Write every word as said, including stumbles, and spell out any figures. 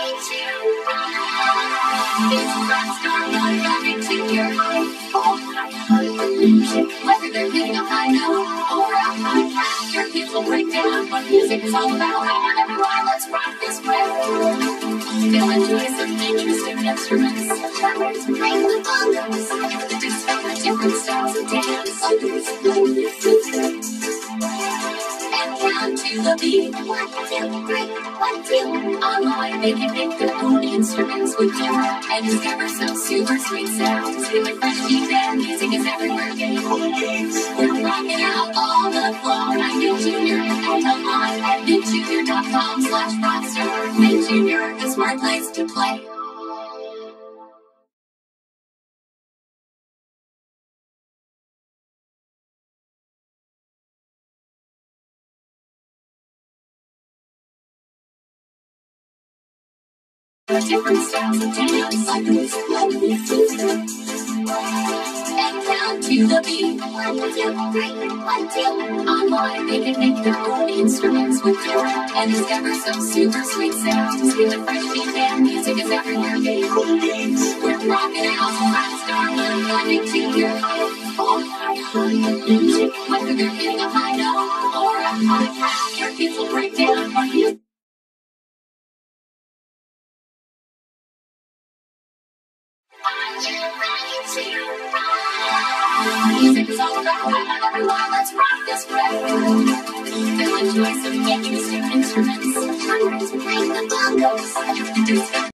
Whether they're hitting a high note or a high cat, your kids will break down what music is all about. Come on, everyone, let's rock this way. They'll enjoy some interesting instruments. Drummers playing the bongos. Discover different styles of dance. Others play the flute. And count to the beat. One, two, three, one, two. Online, they can make their own instruments with you and discover some super sweet sounds. With fresh deep and music is everywhere. We're rocking out on the floor. I'm Nick Junior and online at nick junior dot com slash rockstar. Nick Junior, the smart place to play. Different styles of dance, others play the flute. And count to the beat. One, two, three, one, two. Online, they can make their own instruments with you and discover some super sweet sounds. With the fresh beat and music is everywhere, baby. We're rocking out CloudsDayFlangedSawChorded on Nick Junior All high music, whether they're hitting a high note or a high cat, your kids will break down on you. Music is all about how everyone, let's rock this way. They'll enjoy some interesting instruments. Drummers playing the bongos.